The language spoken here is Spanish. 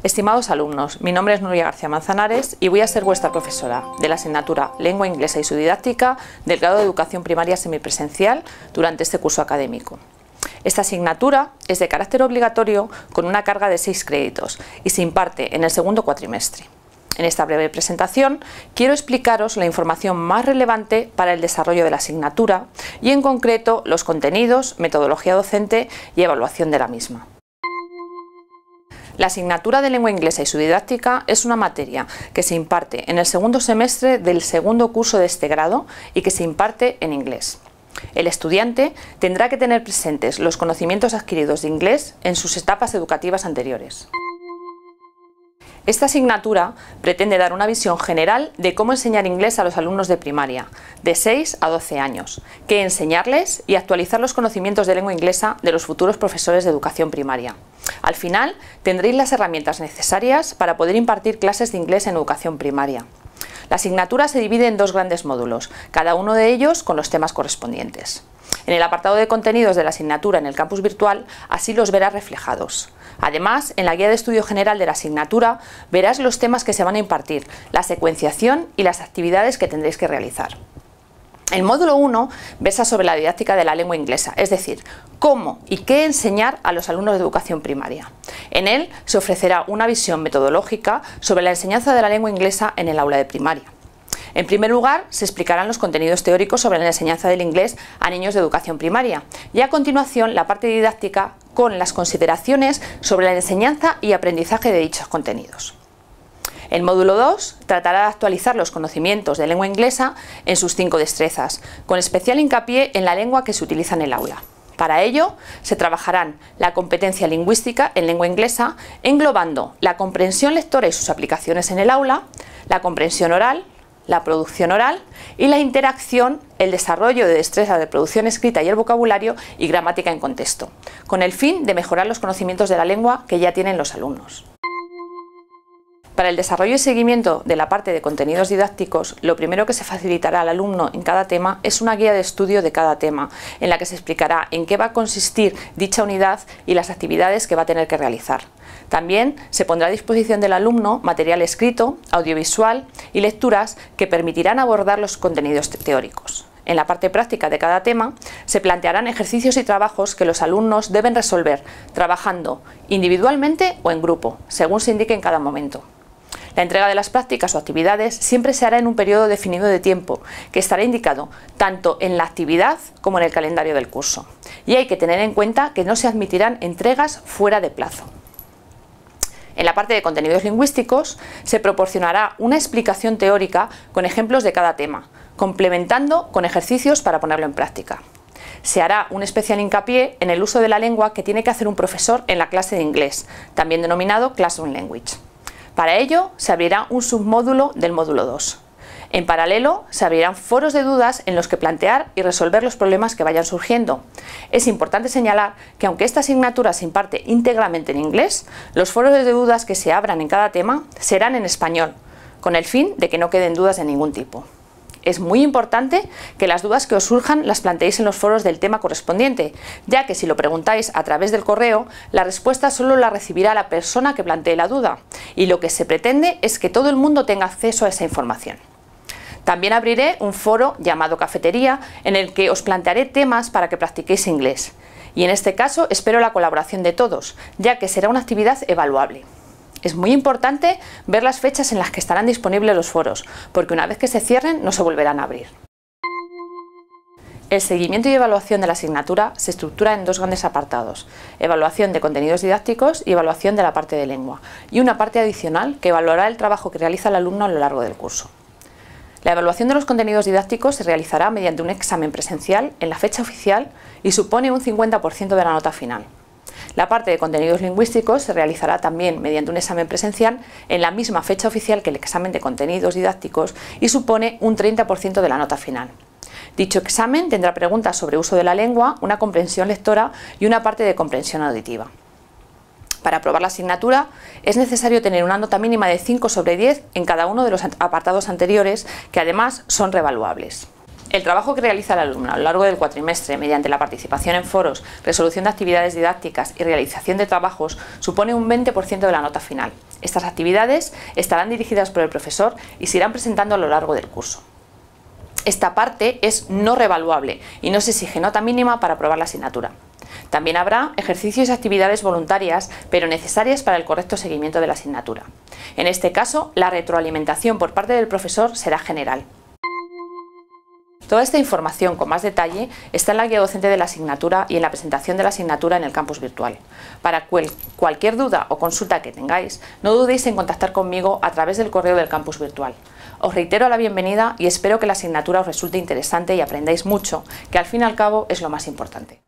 Estimados alumnos, mi nombre es Nuria García Manzanares y voy a ser vuestra profesora de la asignatura Lengua Inglesa y su didáctica del grado de Educación Primaria Semipresencial durante este curso académico. Esta asignatura es de carácter obligatorio con una carga de 6 créditos y se imparte en el segundo cuatrimestre. En esta breve presentación quiero explicaros la información más relevante para el desarrollo de la asignatura y en concreto los contenidos, metodología docente y evaluación de la misma. La asignatura de lengua inglesa y su didáctica es una materia que se imparte en el segundo semestre del segundo curso de este grado y que se imparte en inglés. El estudiante tendrá que tener presentes los conocimientos adquiridos de inglés en sus etapas educativas anteriores. Esta asignatura pretende dar una visión general de cómo enseñar inglés a los alumnos de primaria, de 6 a 12 años, qué enseñarles y actualizar los conocimientos de lengua inglesa de los futuros profesores de educación primaria. Al final, tendréis las herramientas necesarias para poder impartir clases de inglés en educación primaria. La asignatura se divide en 2 grandes módulos, cada uno de ellos con los temas correspondientes. En el apartado de contenidos de la asignatura en el campus virtual, así los verás reflejados. Además, en la guía de estudio general de la asignatura verás los temas que se van a impartir, la secuenciación y las actividades que tendréis que realizar. El módulo 1 versa sobre la didáctica de la lengua inglesa, es decir, cómo y qué enseñar a los alumnos de educación primaria. En él se ofrecerá una visión metodológica sobre la enseñanza de la lengua inglesa en el aula de primaria. En primer lugar, se explicarán los contenidos teóricos sobre la enseñanza del inglés a niños de educación primaria y a continuación la parte didáctica con las consideraciones sobre la enseñanza y aprendizaje de dichos contenidos. El módulo 2 tratará de actualizar los conocimientos de lengua inglesa en sus 5 destrezas, con especial hincapié en la lengua que se utiliza en el aula. Para ello, se trabajarán la competencia lingüística en lengua inglesa, englobando la comprensión lectora y sus aplicaciones en el aula, la comprensión oral, la producción oral y la interacción, el desarrollo de destrezas de producción escrita y el vocabulario y gramática en contexto, con el fin de mejorar los conocimientos de la lengua que ya tienen los alumnos. Para el desarrollo y seguimiento de la parte de contenidos didácticos, lo primero que se facilitará al alumno en cada tema es una guía de estudio de cada tema, en la que se explicará en qué va a consistir dicha unidad y las actividades que va a tener que realizar. También se pondrá a disposición del alumno material escrito, audiovisual y lecturas que permitirán abordar los contenidos teóricos. En la parte práctica de cada tema se plantearán ejercicios y trabajos que los alumnos deben resolver, trabajando individualmente o en grupo, según se indique en cada momento. La entrega de las prácticas o actividades siempre se hará en un periodo definido de tiempo, que estará indicado tanto en la actividad como en el calendario del curso. Y hay que tener en cuenta que no se admitirán entregas fuera de plazo. En la parte de contenidos lingüísticos se proporcionará una explicación teórica con ejemplos de cada tema, complementando con ejercicios para ponerlo en práctica. Se hará un especial hincapié en el uso de la lengua que tiene que hacer un profesor en la clase de inglés, también denominado Classroom Language. Para ello, se abrirá un submódulo del módulo 2. En paralelo, se abrirán foros de dudas en los que plantear y resolver los problemas que vayan surgiendo. Es importante señalar que aunque esta asignatura se imparte íntegramente en inglés, los foros de dudas que se abran en cada tema serán en español, con el fin de que no queden dudas de ningún tipo. Es muy importante que las dudas que os surjan las planteéis en los foros del tema correspondiente, ya que si lo preguntáis a través del correo, la respuesta solo la recibirá la persona que plantee la duda, y lo que se pretende es que todo el mundo tenga acceso a esa información. También abriré un foro llamado Cafetería, en el que os plantearé temas para que practiquéis inglés, y en este caso espero la colaboración de todos, ya que será una actividad evaluable. Es muy importante ver las fechas en las que estarán disponibles los foros, porque una vez que se cierren no se volverán a abrir. El seguimiento y evaluación de la asignatura se estructura en 2 grandes apartados: evaluación de contenidos didácticos y evaluación de la parte de lengua, y una parte adicional que evaluará el trabajo que realiza el alumno a lo largo del curso. La evaluación de los contenidos didácticos se realizará mediante un examen presencial en la fecha oficial y supone un 50% de la nota final. La parte de contenidos lingüísticos se realizará también mediante un examen presencial en la misma fecha oficial que el examen de contenidos didácticos y supone un 30% de la nota final. Dicho examen tendrá preguntas sobre uso de la lengua, una comprensión lectora y una parte de comprensión auditiva. Para aprobar la asignatura es necesario tener una nota mínima de 5 sobre 10 en cada uno de los apartados anteriores, que además son revaluables. El trabajo que realiza el alumno a lo largo del cuatrimestre mediante la participación en foros, resolución de actividades didácticas y realización de trabajos supone un 20% de la nota final. Estas actividades estarán dirigidas por el profesor y se irán presentando a lo largo del curso. Esta parte es no revaluable y no se exige nota mínima para aprobar la asignatura. También habrá ejercicios y actividades voluntarias, pero necesarias para el correcto seguimiento de la asignatura. En este caso, la retroalimentación por parte del profesor será general. Toda esta información con más detalle está en la guía docente de la asignatura y en la presentación de la asignatura en el campus virtual. Para cualquier duda o consulta que tengáis, no dudéis en contactar conmigo a través del correo del campus virtual. Os reitero la bienvenida y espero que la asignatura os resulte interesante y aprendáis mucho, que al fin y al cabo es lo más importante.